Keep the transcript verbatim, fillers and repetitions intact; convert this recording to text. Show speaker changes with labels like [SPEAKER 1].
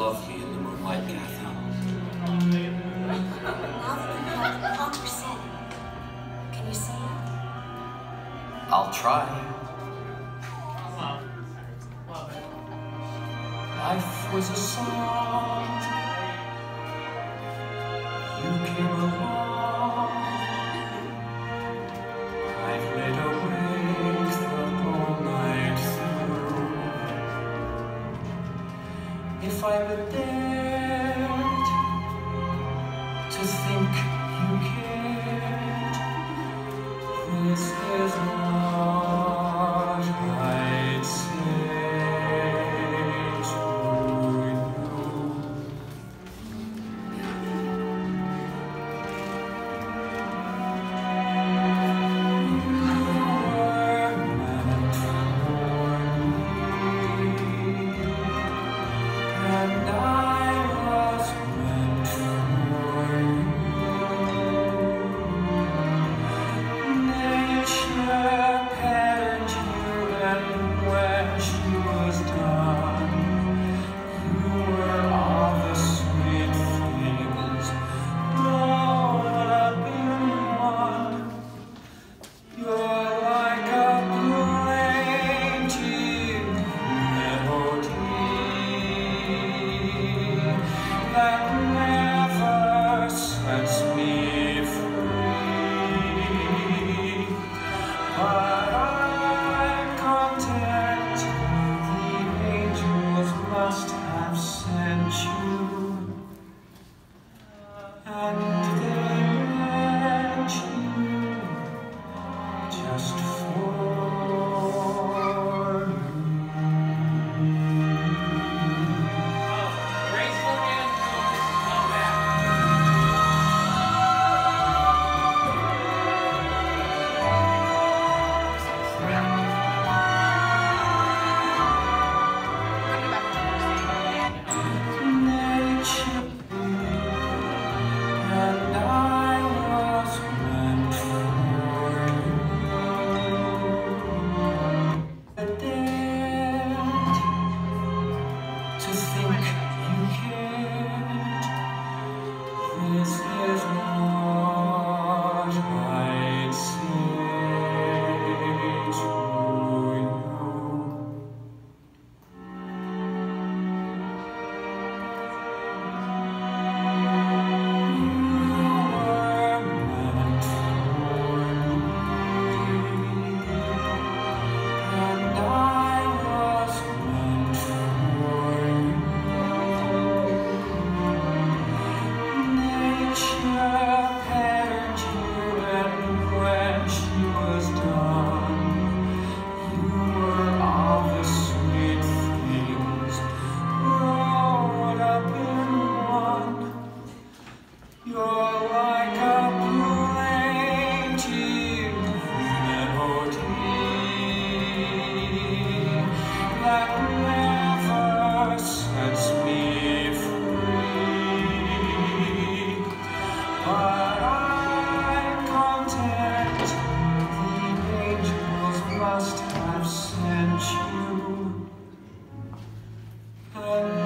[SPEAKER 1] lovely in the moonlight, Kathy.
[SPEAKER 2] Now that you have one hundred percent, can you sing?
[SPEAKER 1] I'll try. Life was a song. You came along. I've laid awake the whole night through. If I were dared to think you cared, this is what I'd say to you. You were meant for me, and I was meant for you. Nature patterned you, and when she was done, you were all the sweet things rolled up in one. You're like a plaintive melody that never sets me free. But I'm content, the angels must have sent you, and they meant you just for me.
[SPEAKER 3] Graceful hand come back.
[SPEAKER 1] Nature, and I was meant for you. I dared to think you cared. This is what I'd say to you. You were meant for me, and I was meant for you. Nature patterned you, and when she was done, you were all the sweet things rolled up in one. You're like a plaintive melody that never sets me free. But I'm content, the angels must have sent you, and